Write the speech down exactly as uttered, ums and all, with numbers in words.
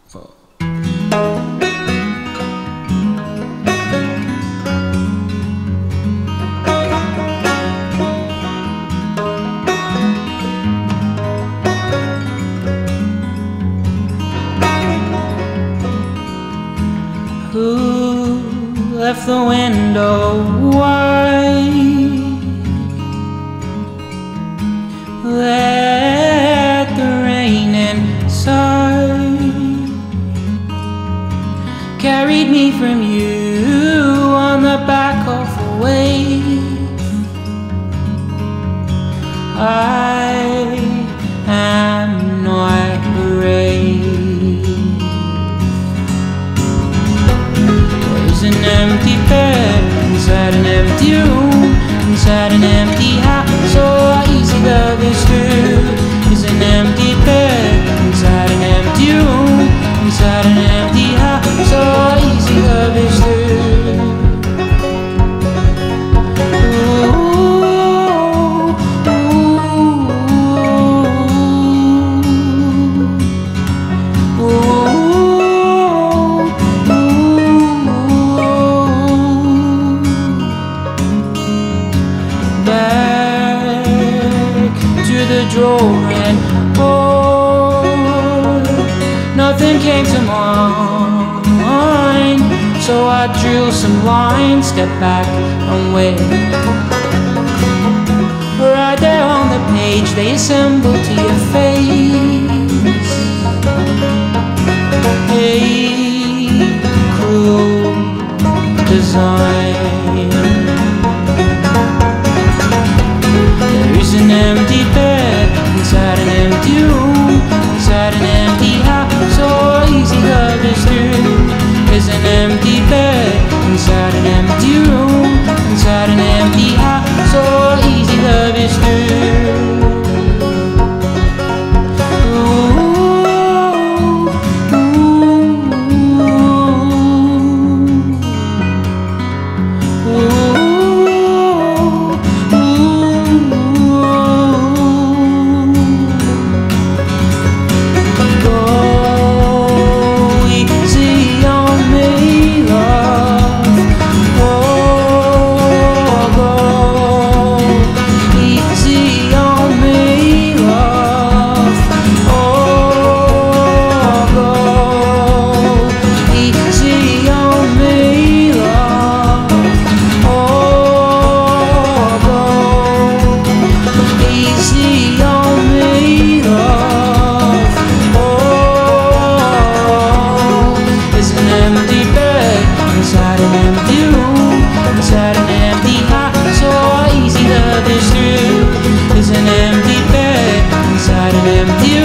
four. Who left the window wide? Let the rain inside carried me from you on the back of a wave. I am not brave. There's an empty bed inside an empty room, inside an empty house. So easy love is true. There's an empty bed inside an empty room, inside an empty house. So easy love is true. The drawing board, nothing came to mind, so I drew some lines, stepped back and wait. Right there on the page, they assemble to your face. Hey, cruel design. There is an empty bed inside an empty room, inside an empty house. So easy love is through. There's an empty bed inside an empty room, inside an empty house. So easy love is through. Inside an empty room, inside an empty house. So easy love is through. There's an empty bed inside an empty